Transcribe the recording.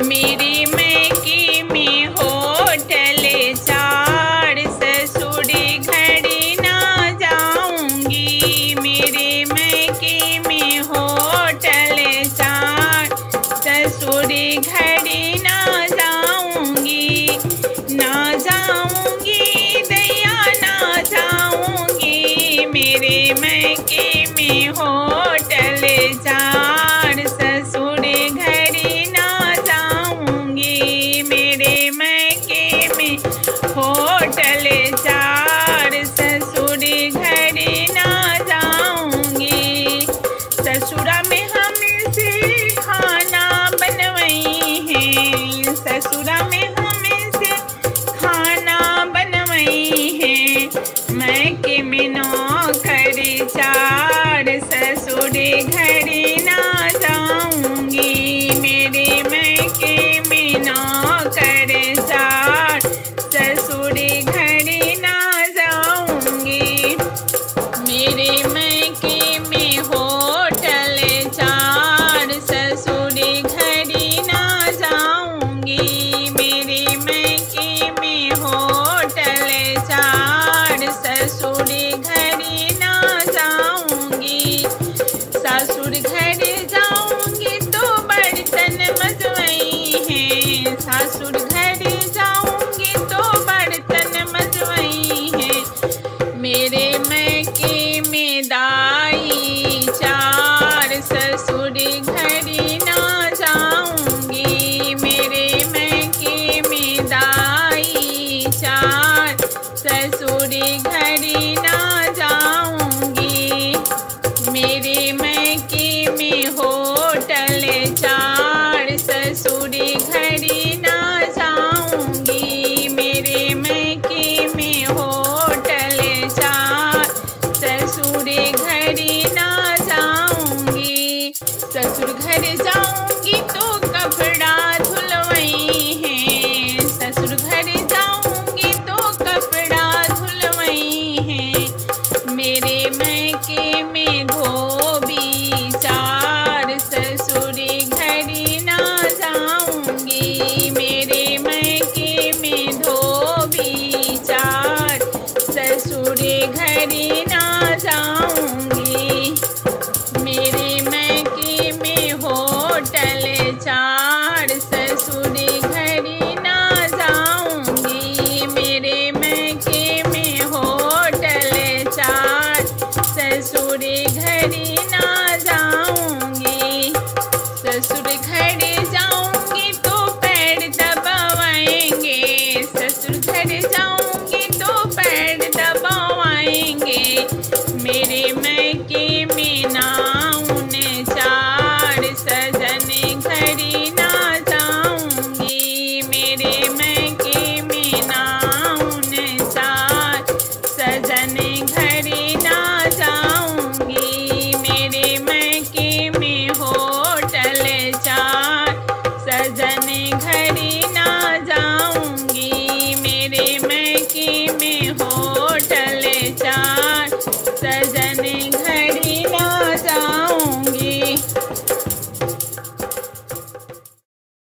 मेरे मैके में होटल चार, ससुर घड़ी ना जाऊंगी। मेरे मैके में होटल चार, ससुर घड़ी ना जाऊंगी। ना जाऊंगी दैया ना जाऊंगी, मेरे मैके में होटल चार, ससुर घड़ी ना जाऊंगी। मेरे मैके में होटल चार, ससुर घड़ी ना जाऊंगी। ससुरा में हमसे खाना बनवाई है, ससुरा में हमसे खाना बनवाई है। मैके में नौकर चार, ससुर घड़ी ना जाऊंगी। मेरे मैके में नौकर चार, ससुर घड़ी ना जाऊंगी। मेरे मैके में होटल चार, ससुर घड़ी ना जाऊंगी। मेरे मैके में होटल चार, ससुर घड़ी ना जाऊंगी। ससुर घर जाऊंगी तो बर्तन मजवाई है, ससुर घर जाऊंगी तो बर्तन मजवाई है। मेरे मैके में दाई चार, ससुर घड़ी ना जाऊंगी। मेरे मैके में दाई चार, ससुर घड़ी ना जाऊंगी। मेरे मैके में होटल चार, ससुर घड़ी ना जाऊंगी। मेरे मैके में होटल चार, ससुर घड़ी ना जाऊंगी। ससुर घर जाऊंगी तो कपड़ा धुलवाई है, ससुर घर जाऊंगी तो कपड़ा धुलवाई है। मेरे मैके में धोबी चार, ससुर घड़ी ना जाऊंगी। मेरे मैके में धोबी चार, ससुर घड़ी ना जाऊंगी। मेरे मैके में होटल चार, ससुर घड़ी ना जाऊंगी। मेरे मैके में होटल चार, ससुर घड़ी ना जाऊंगी। ससुर घर जाऊंगी तो पैर दबाएंगे, ससुर घर जाऊंगी तो पैर दबाएंगे।